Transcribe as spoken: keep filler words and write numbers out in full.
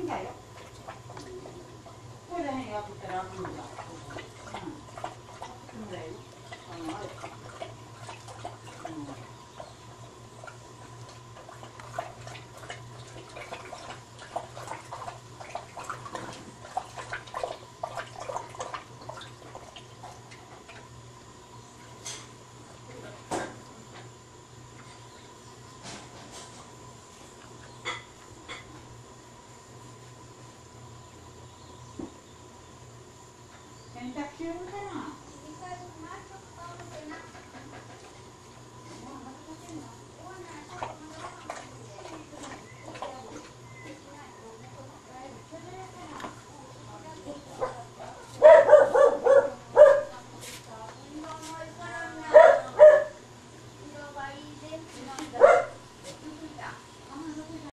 んだよ。これらへん破ったら開くんだ。うん。開くんだよ。あの、あれ。うん。洗濯してるかな。